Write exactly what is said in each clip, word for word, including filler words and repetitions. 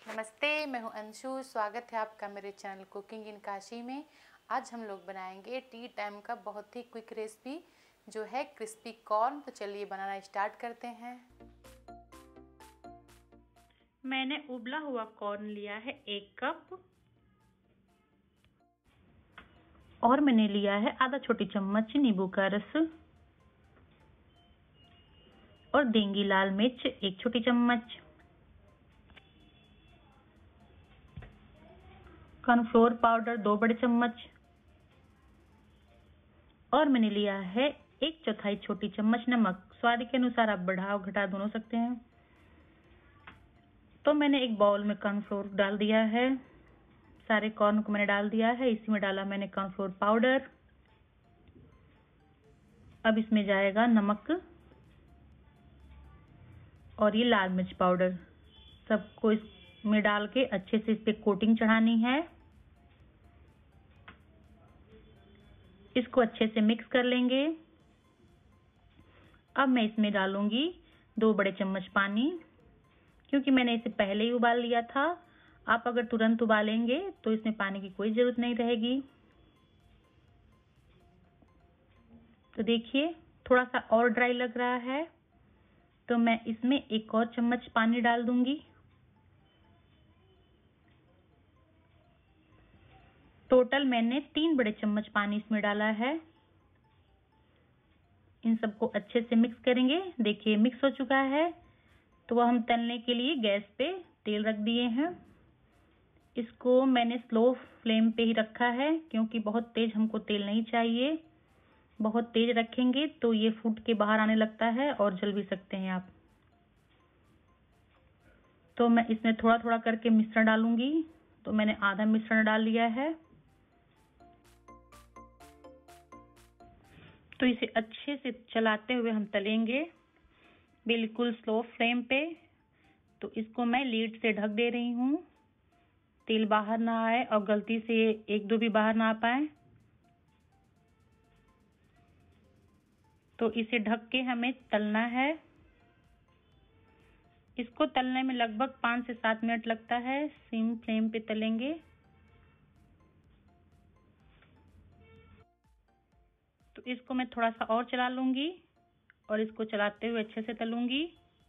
नमस्ते, मैं हूं अंशु। स्वागत है आपका मेरे चैनल कुकिंग इन काशी में। आज हम लोग बनाएंगे टी टाइम का बहुत ही क्विक रेसिपी जो है क्रिस्पी कॉर्न। तो चलिए बनाना स्टार्ट करते हैं। मैंने उबला हुआ कॉर्न लिया है एक कप और मैंने लिया है आधा छोटी चम्मच नींबू का रस और देंगी लाल मिर्च एक छोटी चम्मच, कॉर्नफ्लोर पाउडर दो बड़े चम्मच और मैंने लिया है एक चौथाई छोटी चम्मच नमक। स्वाद के अनुसार आप बढ़ा और घटा दोनों सकते हैं। तो मैंने एक बाउल में कॉर्नफ्लोर डाल दिया है। सारे कॉर्न को मैंने डाल दिया है। इसी में डाला मैंने कॉर्नफ्लोर पाउडर। अब इसमें जाएगा नमक और ये लाल मिर्च पाउडर। सबको इसमें डाल के अच्छे से इस पे कोटिंग चढ़ानी है। इसको अच्छे से मिक्स कर लेंगे। अब मैं इसमें डालूंगी दो बड़े चम्मच पानी, क्योंकि मैंने इसे पहले ही उबाल लिया था। आप अगर तुरंत उबालेंगे तो इसमें पानी की कोई जरूरत नहीं रहेगी। तो देखिए थोड़ा सा और ड्राई लग रहा है, तो मैं इसमें एक और चम्मच पानी डाल दूंगी। टोटल मैंने तीन बड़े चम्मच पानी इसमें डाला है। इन सबको अच्छे से मिक्स करेंगे। देखिए मिक्स हो चुका है, तो वह हम तलने के लिए गैस पे तेल रख दिए हैं। इसको मैंने स्लो फ्लेम पे ही रखा है, क्योंकि बहुत तेज हमको तेल नहीं चाहिए। बहुत तेज रखेंगे तो ये फूट के बाहर आने लगता है और जल भी सकते हैं आप। तो मैं इसमें थोड़ा थोड़ा करके मिश्रण डालूंगी। तो मैंने आधा मिश्रण डाल लिया है। तो इसे अच्छे से चलाते हुए हम तलेंगे, बिल्कुल स्लो फ्लेम पे। तो इसको मैं लीड से ढक दे रही हूँ, तेल बाहर ना आए और गलती से एक दो भी बाहर ना आ पाए। तो इसे ढक के हमें तलना है। इसको तलने में लगभग पाँच से सात मिनट लगता है। सिम फ्लेम पे तलेंगे। तो इसको मैं थोड़ा सा और चला लूंगी और इसको चलाते हुए अच्छे से तलूंगी।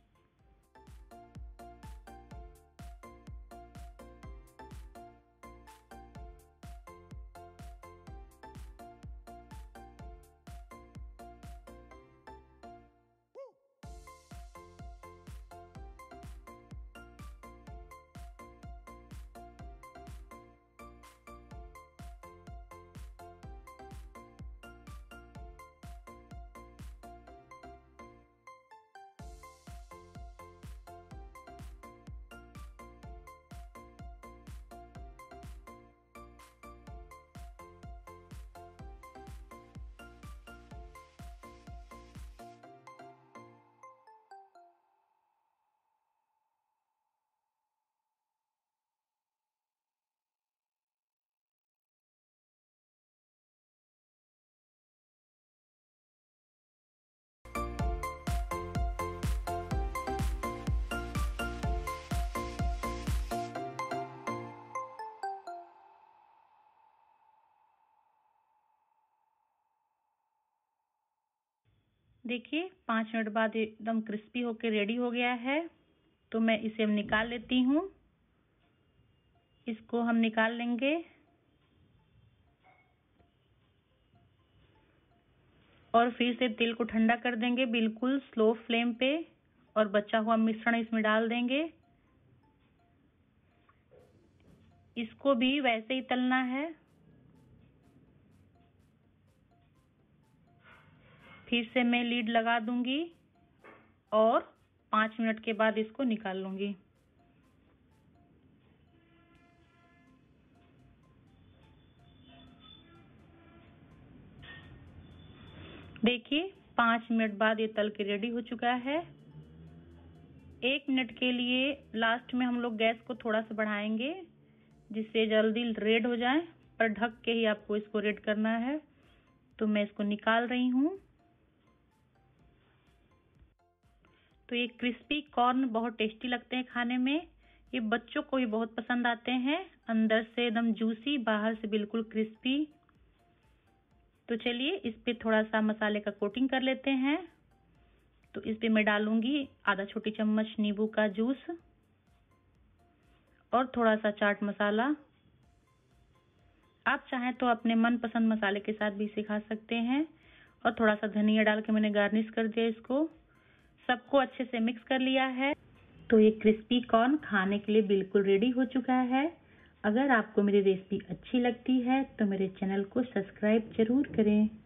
देखिए पाँच मिनट बाद एकदम क्रिस्पी होके रेडी हो गया है। तो मैं इसे अब निकाल लेती हूँ। इसको हम निकाल लेंगे और फिर से तेल को ठंडा कर देंगे बिल्कुल स्लो फ्लेम पे, और बचा हुआ मिश्रण इसमें डाल देंगे। इसको भी वैसे ही तलना है। फिर से मैं लीड लगा दूंगी और पाँच मिनट के बाद इसको निकाल लूंगी। देखिए पाँच मिनट बाद ये तल के रेडी हो चुका है। एक मिनट के लिए लास्ट में हम लोग गैस को थोड़ा सा बढ़ाएंगे, जिससे जल्दी रेड हो जाए, पर ढक के ही आपको इसको रेड करना है। तो मैं इसको निकाल रही हूँ। तो ये क्रिस्पी कॉर्न बहुत टेस्टी लगते हैं खाने में, ये बच्चों को भी बहुत पसंद आते हैं, अंदर से एकदम जूसी, बाहर से बिल्कुल क्रिस्पी। तो चलिए इस पे थोड़ा सा मसाले का कोटिंग कर लेते हैं। तो इस पे मैं डालूंगी आधा छोटी चम्मच नींबू का जूस और थोड़ा सा चाट मसाला। आप चाहें तो अपने मनपसंद मसाले के साथ भी इसे खा सकते हैं। और थोड़ा सा धनिया डाल के मैंने गार्निश कर दिया इसको। सबको अच्छे से मिक्स कर लिया है। तो ये क्रिस्पी कॉर्न खाने के लिए बिल्कुल रेडी हो चुका है। अगर आपको मेरी रेसिपी अच्छी लगती है तो मेरे चैनल को सब्सक्राइब जरूर करें।